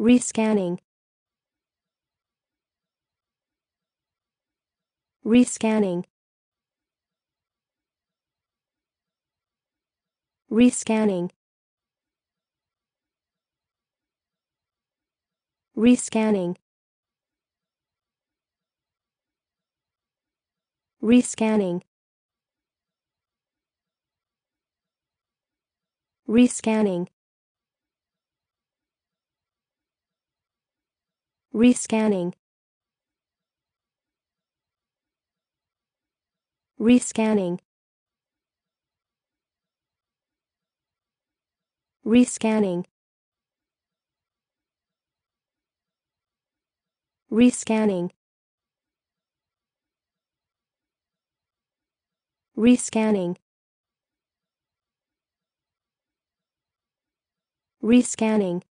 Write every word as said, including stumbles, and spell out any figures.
Rescanning. Rescanning. Rescanning. Rescanning. Rescanning. Rescanning. Rescanning. Rescanning. Rescanning. Rescanning. Rescanning. Rescanning.